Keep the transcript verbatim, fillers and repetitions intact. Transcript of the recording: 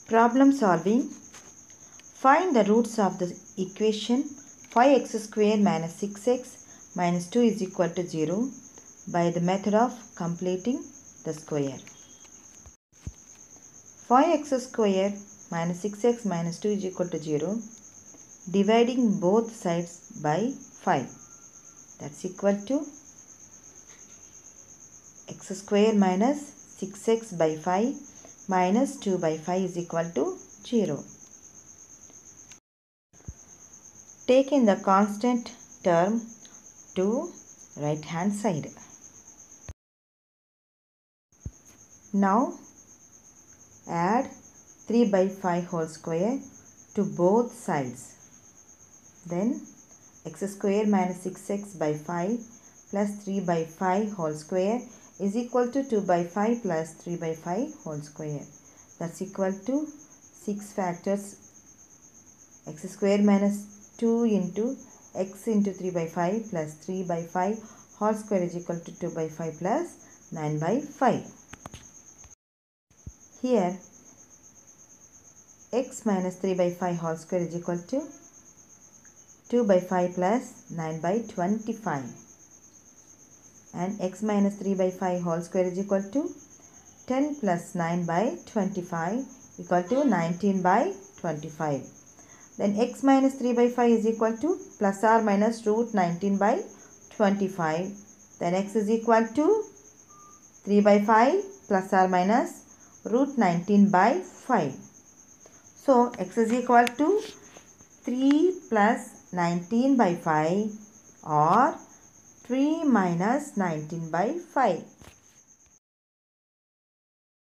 Problem solving. Find the roots of the equation five x square minus six x minus two is equal to zero by the method of completing the square. five x square minus six x minus two is equal to zero. Dividing both sides by five. That's equal to x square minus six x by five minus two by five is equal to zero. Take in the constant term to right hand side. Now add three by five whole square to both sides. Then x square minus six x by five plus three by five whole square is equal to two by five plus three by five whole square. That's equal to six factors x square minus two into x into three by five plus three by five whole square is equal to two by five plus nine by five. Here x minus three by five whole square is equal to two by five plus nine by twenty-five, and x minus three by five whole square is equal to ten plus nine by twenty-five equal to nineteen by twenty-five. Then x minus three by five is equal to plus or minus root nineteen by twenty-five. Then x is equal to three by five plus or minus root nineteen by five. So x is equal to three plus nineteen by five or three minus nineteen by five.